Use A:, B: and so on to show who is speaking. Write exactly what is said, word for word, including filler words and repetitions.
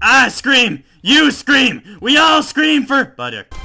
A: I scream! You scream! We all scream for butter.